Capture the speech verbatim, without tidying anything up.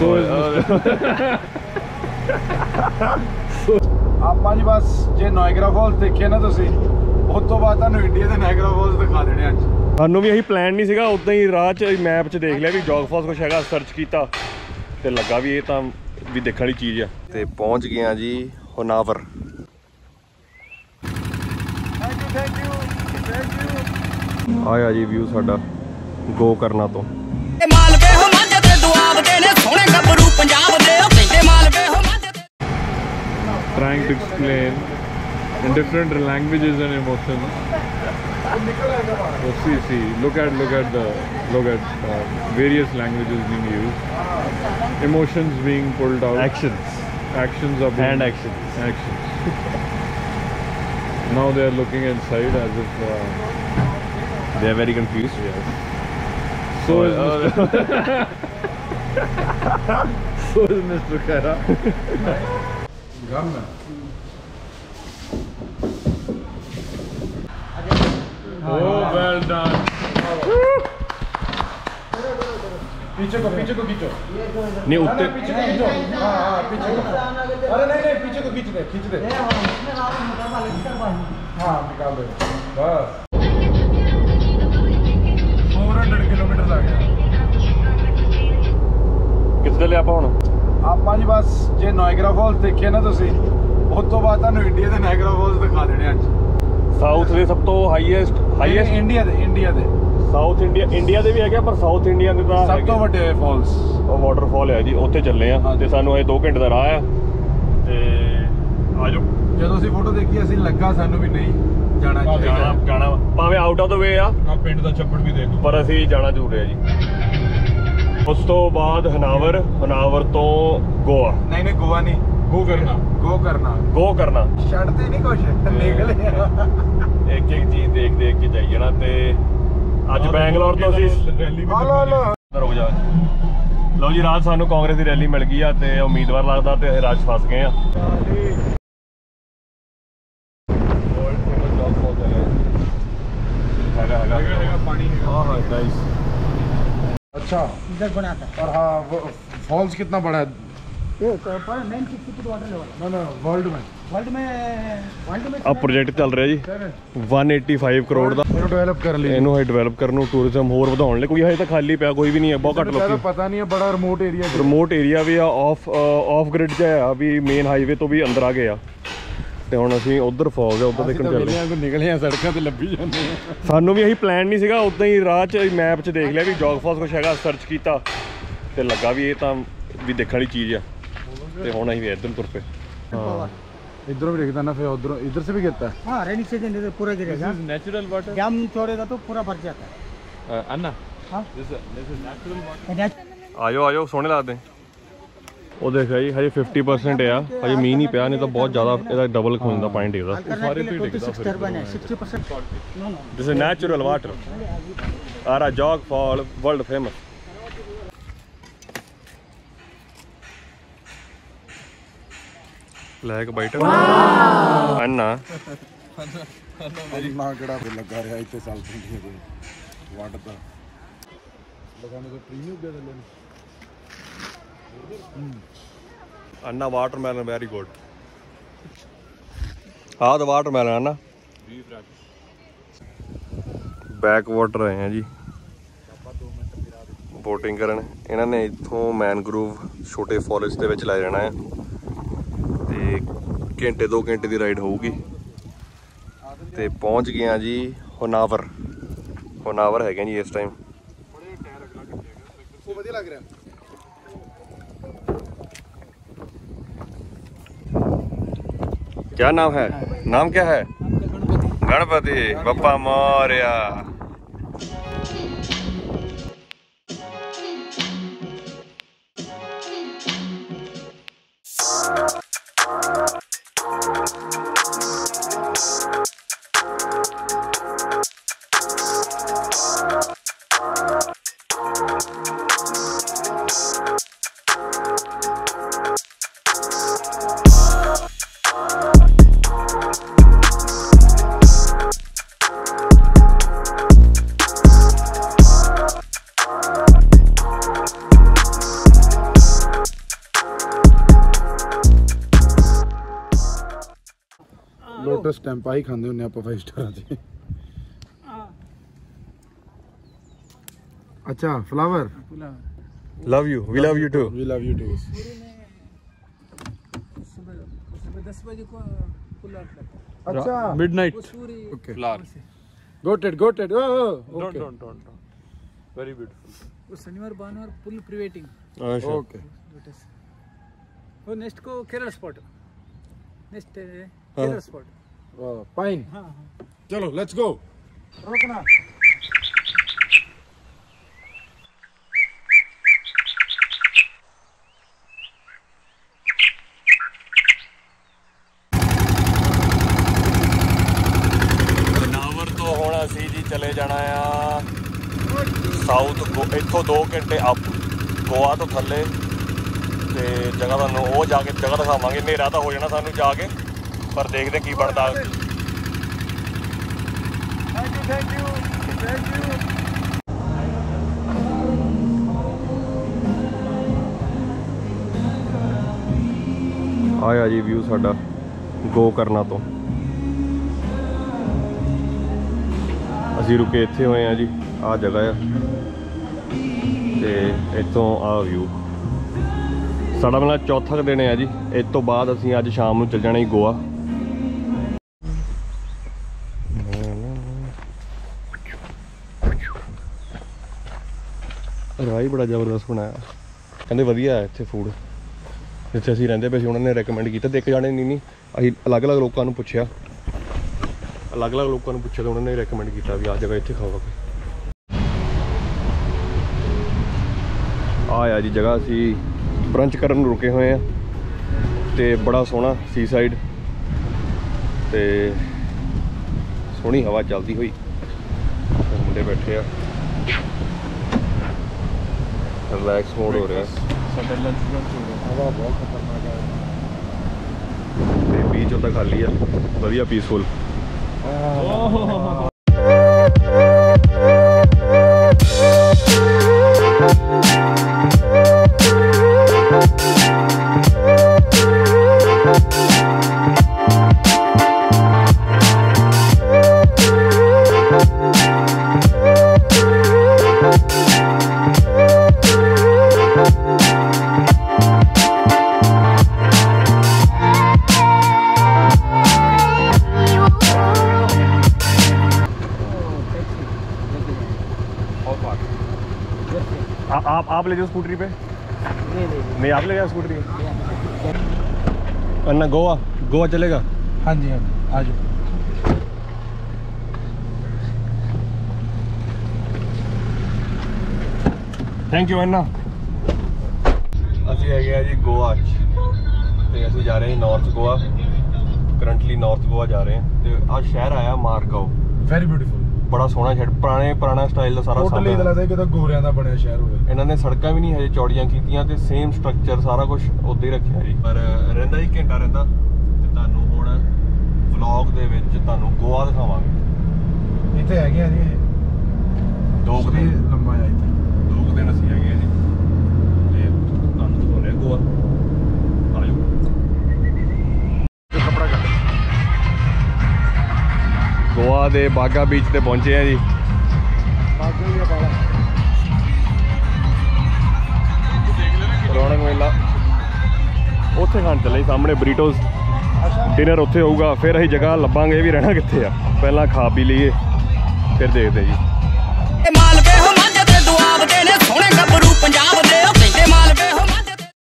So ਆਪਾਂ ਜੀ ਬਸ ਜੇ ਨਾਇਗਰਾ ਫਾਲਸ ਦੇਖਿਆ ਨਾ ਤੁਸੀਂ ਉਸ ਤੋਂ ਬਾਅਦ ਤੁਹਾਨੂੰ ਇੰਡੀਆ ਦੇ ਨਾਇਗਰਾ ਫਾਲਸ ਦਿਖਾ ਦੇਣੇ ਅੱਜ। ਸਾਨੂੰ ਵੀ ਇਹੀ ਪਲਾਨ ਨਹੀਂ ਸੀਗਾ, ਉਦਾਂ ਹੀ ਰਾਹ 'ਚ ਮੈਪ 'ਚ ਦੇਖ ਲਿਆ ਵੀ ਜੋਗ ਫਾਲਸ ਕੁਛ ਹੈਗਾ, ਸਰਚ ਕੀਤਾ ਤੇ ਲੱਗਾ ਵੀ ਇਹ ਤਾਂ ਵੀ ਦੇਖਣ ਵਾਲੀ ਚੀਜ਼ ਆ। ਤੇ ਪਹੁੰਚ ਗਏ ਆ ਜੀ ਹੋਨਾਵਰ। ਆਇਆ ਜੀ ਵਿਊ ਸਾਡਾ ਗੋਕਰਨਾ ਤੋਂ। Trying to explain in different languages and emotions. Oh, see, see, look at, look at the, look at uh, various languages being used, emotions being pulled out, Actions. actions are being, And actions. actions. Now they are looking inside as if uh, They are very confused. yes. So is Mister so is Mister Khaira. Oh, well done. पीछे को पीछे को खींचो। नहीं उत्ते पीछे को खींचो। हाँ हाँ पीछे को। अरे नहीं नहीं पीछे को खींच दे खींच दे। हाँ निकाल दे बस। फोर हंड्रेड किलोमीटर आ गया। ਕਿੱਥੇ ਲਿਆ ਆਪਾਂ ਹੁਣ? ਆਪਾਂ ਜੀ ਬਸ ਜੇ ਨਾਇਗਰਾ ਫਾਲਸ ਦੇਖਿਆ ਨਾ ਤੁਸੀਂ ਉਸ ਤੋਂ ਬਾਅਦ ਤੁਹਾਨੂੰ ਇੰਡੀਆ ਦੇ ਨਾਇਗਰਾ ਫਾਲਸ ਦਿਖਾ ਦੇਣੇ ਅੱਜ। ਸਾਊਥ ਦੇ ਸਭ ਤੋਂ ਹਾਈਐਸਟ ਹਾਈਐਸਟ ਇੰਡੀਆ ਦੇ ਇੰਡੀਆ ਦੇ ਸਾਊਥ ਇੰਡੀਆ ਇੰਡੀਆ ਦੇ ਵੀ ਹੈਗੇ ਪਰ ਸਾਊਥ ਇੰਡੀਆ ਦੇ ਤਾਂ ਸਭ ਤੋਂ ਵੱਡੇ ਫਾਲਸ ਉਹ ਵਾਟਰਫਾਲ ਹੈ ਜੀ, ਉੱਥੇ ਚੱਲੇ ਆ ਤੇ ਸਾਨੂੰ ਇਹ ਦੋ ਘੰਟੇ ਦਾ ਰਾਹ ਆ ਤੇ ਆ ਜਾਓ। ਜਦੋਂ ਅਸੀਂ ਫੋਟੋ ਦੇਖੀ ਅਸੀਂ ਲੱਗਾ ਸਾਨੂੰ ਵੀ ਨਹੀਂ ਜਾਣਾ ਜਾਣਾ ਜਾਣਾ ਭਾਵੇਂ ਆਊਟ ਆਫ ਦ ਵੇ ਆ, ਆ ਪਿੰਡ ਦਾ ਛੱਪੜ ਵੀ ਦੇਖ ਲਓ, ਪਰ ਅਸੀਂ ਜਾਣਾ ਜ਼ਰੂਰ ਹੈ ਜੀ। ਉਸ ਤੋਂ ਬਾਅਦ ਹੋਨਾਵਰ, ਹੋਨਾਵਰ ਤੋਂ ਗੋਆ। ਨਹੀਂ ਨਹੀਂ ਗੋਆ ਨਹੀਂ ਗੋ ਕਰਨਾ ਗੋ ਕਰਨਾ ਗੋ ਕਰਨਾ ਛੱਡਦੇ ਨਹੀਂ ਕੁਛ ਨਿਕਲੇ ਇੱਕ ਇੱਕ ਚੀਜ਼ ਦੇਖ ਦੇਖ ਕੇ ਜਾਈ ਜਾਣਾ। ਤੇ ਅੱਜ ਬੈਂਗਲੌਰ ਤੋਂ ਅਸੀਂ ਰੈਲੀ ਵੀ ਹਲੋ ਹਲੋ ਰੁਕ ਜਾ। ਲਓ ਜੀ ਰਾਤ ਸਾਨੂੰ ਕਾਂਗਰਸ ਦੀ ਰੈਲੀ ਮਿਲ ਗਈ ਆ ਤੇ ਉਮੀਦਵਾਰ ਲੱਗਦਾ ਤੇ ਰਾਜ ਫਸ ਗਏ ਆ। ਹੈਗਾ ਹੈਗਾ ਹੈਗਾ ਪਾਣੀ हाँ हाँ नाइस। अच्छा इधर बना था और हाँ वो फॉल्स कितना बड़ा है? ये तो पर nine sixty foot water level ना ना वर्ल्ड में वर्ल्ड में वर्ल्ड में ਆ ਪ੍ਰੋਜੈਕਟ ਚੱਲ ਰਿਹਾ ਜੀ ਇੱਕ ਸੌ ਪਚਾਸੀ ਕਰੋੜ ਦਾ। ਇਹਨੂੰ ਡਿਵੈਲਪ ਕਰ ਲਈ ਇਹਨੂੰ ਹੈ ਡਿਵੈਲਪ ਕਰਨ ਨੂੰ, ਟੂਰਿਜ਼ਮ ਹੋਰ ਵਧਾਉਣ ਲਈ। ਕੋਈ ਹਜੇ ਤਾਂ ਖਾਲੀ ਪਿਆ ਕੋਈ ਵੀ ਨਹੀਂ ਹੈ, ਬਹੁਤ ਘੱਟ ਲੋਕੀ। ਪਤਾ ਨਹੀਂ ਹੈ, ਬੜਾ ਰਿਮੋਟ ਏਰੀਆ ਹੈ। ਰਿਮੋਟ ਏਰੀਆ ਵੀ ਆ, ਆਫ ਆਫ ਗ੍ਰਿਡ 'ਚ ਆ ਵੀ ਮੇਨ ਹਾਈਵੇ ਤੋਂ ਵੀ ਅੰਦਰ ਆ ਗਏ ਆ ਤੇ ਹੁਣ ਅਸੀਂ ਉਧਰ ਫੌਜ ਆ ਉਧਰ ਦੇਖਣ ਚੱਲੇ ਆ। ਨਿਕਲੇ ਆ ਸੜਕਾਂ ਤੇ ਲੱਭੀ ਜਾਂਦੇ ਆ। ਸਾਨੂੰ ਵੀ ਇਹੀ ਪਲਾਨ ਨਹੀਂ ਸੀਗਾ, ਉਦਾਂ ਹੀ ਰਾਹ 'ਚ ਮੈਪ 'ਚ ਦੇਖ ਲਿਆ ਵੀ ਜੋਗ ਫਾਲਸ ਕੁਛ ਹੈਗਾ, ਸਰਚ ਕੀਤਾ ਤੇ ਲੱਗਾ ਵੀ ਇਹ ਤਾਂ ਵੀ ਦੇਖਣ ਵਾਲੀ ਚੀਜ਼ ਆ ਤੇ ਹੁਣ ਅਸੀਂ ਵੀ ਇੱਧਰ ਨੂੰ ਤੁਰ ਪਏ। हाँ इधरों भी देखता ना, फिर उधरों इधर से भी गिरता है। हाँ रेनी सीजन इधर पूरा गिरेगा, नेचुरल वाटर डैम छोड़ेगा तो पूरा भर जाता है। अन्ना हाँ this this is natural water. ਆਜੋ ਆਜੋ ਸੋਹਣੇ ਲੱਗਦੇ। ਉਹ ਦੇਖਿਆ ਜੀ ਹਜੇ ਫਿਫਟੀ ਪਰਸੈਂਟ ਆ, ਹਜੇ ਮੀਂਹ ਨਹੀਂ ਪਿਆ, ਨਹੀਂ ਤਾਂ ਬਹੁਤ ਜ਼ਿਆਦਾ ਇਹਦਾ ਡਬਲ ਹੋ ਜਾਂਦਾ ਪਾਣੀ ਡਿੱਗਦਾ। ਸਾਰੇ पे twenty-six टर्बाइन है, sixty percent no no this is natural water ਆਰ ਆ ਜੋਗ ਫਾਲ ਵਰਲਡ ਫੇਮਸ। ਲੈਕ ਬਾਈਟ ਅੰਨਾ ਨਾ ਕਿਹੜਾ ਲੱਗਾ ਰਿਹਾ ਇੱਥੇ ਸਾਲ ਪਿੰਡੀ ਦੇ ਵਾਟਰ ਦਾ ਲਗਾਣੇ ਤੋਂ ਟ੍ਰੀ ਨਹੀਂ ਉੱਗੇ ਥੱਲੇ ਅੰਨਾ ਵਾਟਰਮੈਲਨ ਵੈਰੀ ਗੁੱਡ। ਆਹ ਤਾਂ ਵਾਟਰਮੈਲਨ ਅੰਨਾ ਬੈਕ ਵਾਟਰ ਆਏ ਆ ਜੀ ਬੋਟਿੰਗ ਕਰਨ। ਇਹਨਾਂ ਨੇ ਇੱਥੋਂ ਮੈਨਗਰੋਵ ਛੋਟੇ ਫੋਰੈਸਟ ਦੇ ਵਿੱਚ ਲੈ ਜਾਣਾ ਹੈ ਤੇ ਘੰਟੇ ਦੋ ਘੰਟੇ ਦੀ ਰਾਈਡ ਹੋਊਗੀ ਤੇ ਪਹੁੰਚ ਗਏ ਆ ਜੀ ਹੋਨਾਵਰ। ਹੋਨਾਵਰ ਹੈਗੇ ਜੀ ਇਸ ਟਾਈਮ। ਉਹ ਵਧੀਆ ਲੱਗ ਰਿਹਾ। क्या नाम है? नाम क्या है? गणपति बप्पा मौर्य। डॉक्टर स्टैंप ही खांदे हुन्ने आप फाइव स्टार च। अच्छा flower, love you, we love you too. We love you too. दस बजे को अच्छा midnight okay flower. Got it got it oh Don't, okay don't, don't, don't. Very beautiful. वो शनिवार भानुवार फुल प्रीवेटिंग। अच्छा ओके वो नेक्स्ट को Kerala spot, next Kerala spot. Fine. हाँ हाँ चलो लेट्स गो। रुकना। ਹੋਨਾਵਰ ਤੋਂ ਹੁਣ ਅਸੀਂ ਜੀ ਚਲੇ ਜਾਣਾ ਆ ਸਾਊਥ, ਇੱਥੋਂ ਦੋ ਘੰਟੇ ਅਪ ਗੋਆ ਤੋਂ ਥੱਲੇ, ਤੇ ਜਗ੍ਹਾ ਤੁਹਾਨੂੰ ਉਹ ਜਾ ਕੇ ਜਗ੍ਹਾ ਦਿਖਾਵਾਂਗੇ। ਹਨੇਰਾ ਤਾਂ ਹੋ ਜਾਣਾ ਸਾਨੂੰ ਜਾ ਕੇ, ਪਰ ਦੇਖਦੇ ਕੀ ਬਣਦਾ। Thank you thank you thank you. ਆਇਆ ਜੀ ਵਿਊ ਸਾਡਾ ਗੋਕਰਨਾ ਤੋਂ। ਅਸੀਂ ਰੁਕੇ ਇੱਥੇ ਹੋਏ ਆ ਜੀ, ਆਹ ਜਗ੍ਹਾ ਆ, ਤੇ ਇੱਥੋਂ ਆਹ ਵਿਊ ਸਾਡਾ ਮਤਲਬ ਚੌਥਾ ਦਿਨ ਆ ਜੀ। ਇਸ ਤੋਂ ਬਾਅਦ ਅਸੀਂ ਅੱਜ ਸ਼ਾਮ ਨੂੰ ਚੱਲ ਜਾਣਾ ਜੀ ਗੋਆ। ਰਾਹ ਬੜਾ ਜ਼ਬਰਦਸਤ ਬਣਾਇਆ, ਕਹਿੰਦੇ ਵਧੀਆ ਹੈ ਇੱਥੇ ਫੂਡ। ਜਿੱਥੇ ਅਸੀਂ ਰਹਿੰਦੇ ਪਏ ਸੀ ਉਹਨਾਂ ਨੇ ਰეკਮੈਂਡ ਕੀਤਾ, ਤੇ ਇੱਕ ਜਾਣੇ ਨਹੀਂ ਨਹੀਂ ਅਸੀਂ ਅਲੱਗ-ਅਲੱਗ ਲੋਕਾਂ ਨੂੰ ਪੁੱਛਿਆ, ਅਲੱਗ-ਅਲੱਗ ਲੋਕਾਂ ਨੂੰ ਪੁੱਛਿਆ, ਤਾਂ ਉਹਨਾਂ ਨੇ ਰეკਮੈਂਡ ਕੀਤਾ ਵੀ ਆਹ ਜਗ੍ਹਾ ਇੱਥੇ ਖਾਵਾਂਗੇ। ਆਹ ਆ ਜੀ ਜਗ੍ਹਾ, ਅਸੀਂ ਬ੍ਰੰਚ ਕਰਨ ਨੂੰ ਰੁਕੇ ਹੋਏ ਆ, ਤੇ ਬੜਾ ਸੋਹਣਾ ਸੀ ਸਾਈਡ, ਤੇ ਸੋਹਣੀ ਹਵਾ ਚੱਲਦੀ ਹੋਈ, ਮੁੰਡੇ ਬੈਠੇ ਆ, ਰਿਲੈਕਸ ਮੋਡ ਹੋ ਰਿਹਾ। ਸਾਡਾ ਲੰਚ ਬ੍ਰੰਚ ਹੋ ਗਿਆ। हवा बहुत खतरनाक है। ਤੇ ਬੀਚ ਉੱਦਾਂ ਖਾਲੀ ਆ, ਵਧੀਆ ਪੀਸਫੁਲ। आप आप ले जाओ स्कूटरी पे। नहीं नहीं नहीं आप ले जाओ स्कूटरी पे। अन्ना गोवा गोवा चलेगा। हाँ जी हाँ जी आ जाओ। थैंक यू अन्ना। ਅਸੀਂ ਹੈਗੇ ਆ ਜੀ ਗੋਆ 'ਚ, ਤੇ ਅਸੀਂ ਜਾ ਰਹੇ ਹਾਂ north Goa, currently north Goa ਜਾ ਰਹੇ ਹਾਂ। ਤੇ ਆਹ ਸ਼ਹਿਰ ਆਇਆ ਮਾਰਗਾਓ, ਵੈਰੀ ਬਿਊਟੀਫੁਲ, ਬੜਾ ਸੋਹਣਾ ਸ਼ਹਿਰ, ਪੁਰਾਣੇ ਪੁਰਾਣਾ ਸਟਾਈਲ ਦਾ ਸਾਰਾ ਟੋਟਲੀ ਇਦਾਂ ਲੱਗਦਾ ਕਿ ਤਾਂ ਗੋਰਿਆਂ ਦਾ ਬਣਿਆ ਸ਼ਹਿਰ ਹੋਵੇ। ਇਹਨਾਂ ਨੇ ਸੜਕਾਂ ਵੀ ਨਹੀਂ ਹਜੇ ਚੌੜੀਆਂ ਕੀਤੀਆਂ, ਤੇ ਸੇਮ ਸਟਰਕਚਰ ਸਾਰਾ ਕੁਝ ਉੱਦਾਂ ਹੀ ਰੱਖਿਆ ਜੀ। ਪਰ ਰਹਿੰਦਾ ਹੀ ਘੰਟਾ ਰਹਿੰਦਾ, ਤੇ ਤੁਹਾਨੂੰ ਹੁਣ ਵਲੌਗ ਦੇ ਵਿੱਚ ਤੁਹਾਨੂੰ ਗੋਆ ਦਿਖਾਵਾਂਗੇ। ਇੱਥੇ ਹੈਗੇ ਆ ਜੀ ਦੋ ਕੁ ਦਿਨ ਲੰਮਾ ਆ ਇੱਥੇ, ਦੋ ਕੁ ਦਿਨ ਅਸੀਂ ਹੈਗੇ ਆ ਜੀ, ਤੇ ਤੁਹਾਨੂੰ ਦਿਖਾਉਂਦੇ ਆ ਗੋਆ। ਆਜੋ ਕੱਪੜਾ ਕੱਟ। ਗੋਆ ਦੇ ਬਾਗਾ ਬੀਚ ਤੇ ਪਹੁੰਚੇ ਆ ਜੀ। ਰੌਣਕ ਮੇਲਾ ਉੱਥੇ ਖਾਣ ਚੱਲੇ ਜੀ, ਸਾਹਮਣੇ ਬਰੀਟੋਸ। ਡਿਨਰ ਉੱਥੇ ਹੋਊਗਾ, ਫਿਰ ਅਸੀਂ ਜਗ੍ਹਾ ਲੱਭਾਂਗੇ ਵੀ ਰਹਿਣਾ ਕਿੱਥੇ ਆ, ਪਹਿਲਾਂ ਖਾ ਪੀ ਲਈਏ ਫਿਰ ਦੇਖਦੇ ਜੀ।